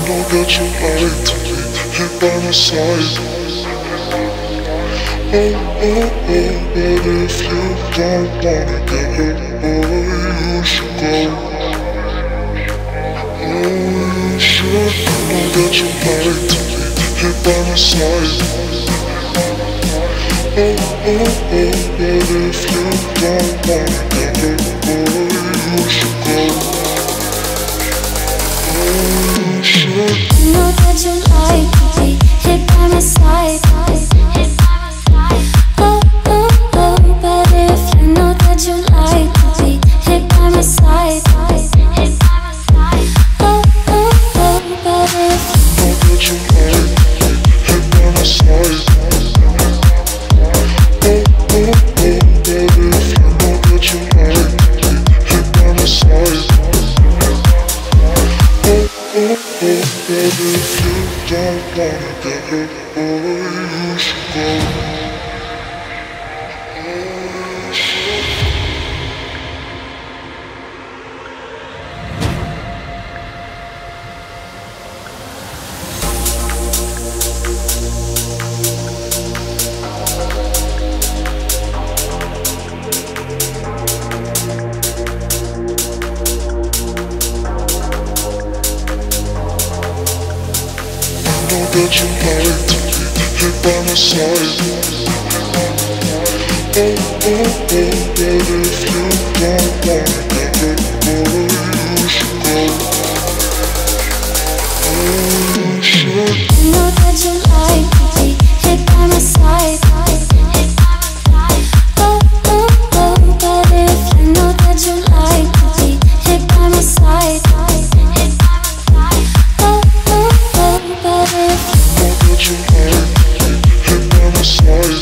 know that you like to be hit by my side. Oh, oh, oh, but if you don't wanna get hurt, boy, you should go. Oh, you should know that you like to be hit by my side. Oh, oh, oh, but if you don't wanna get hurt, boy, you should go. I know that you like to be hit by my side. Oh, oh, oh, but if you know that you like to be hit by my side. Oh, oh, oh, but if you know that you like to be hit by my side. Oh, oh, oh, but if you know that you like to be hit by my side. But if you don't wanna get hurt, boy, you should go. That you like to be hit by my side. Oh, oh, oh, but if you don't wanna get hurt, boy, you should go. Oh, you should. I know that you like to be hit by my side. Oh, oh, oh, but if you know that you like to be hit by my side. Oh, oh, oh, but if that you like to be hit by my side.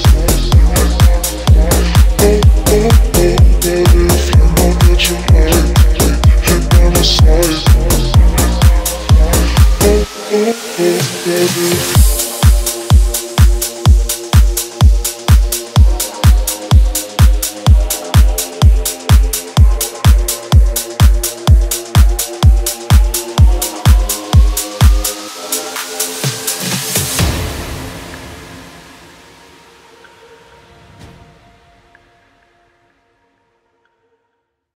Oh, oh, oh, but if you know that you like to be hit by my side. Oh, oh, oh, but if